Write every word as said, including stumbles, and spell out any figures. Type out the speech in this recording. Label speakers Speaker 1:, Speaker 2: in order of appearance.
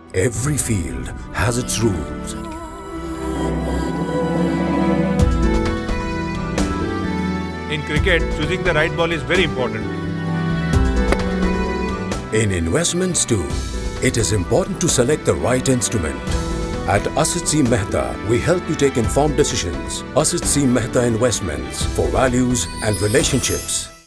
Speaker 1: Every field has its rules.
Speaker 2: In cricket, choosing the right ball is very important.
Speaker 1: In investments too, it is important to select the right instrument. At Asit Mehta, we help you take informed decisions. Asit Mehta Investments for values and relationships.